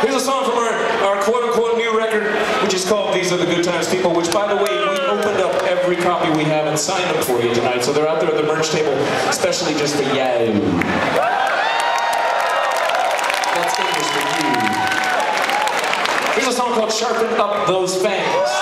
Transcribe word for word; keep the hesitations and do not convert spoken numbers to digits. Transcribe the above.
Here's a song from our, our quote-unquote new record, which is called These Are the Good Times People, which, by the way, we opened up every copy we have and signed them for you tonight, so they're out there at the merch table, especially just for you. That's English for you. Here's a song called Sharpen Up Those Fangs.